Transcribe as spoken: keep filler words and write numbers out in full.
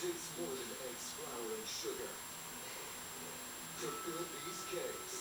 takes more than eggs, flour, and sugar to build these cakes.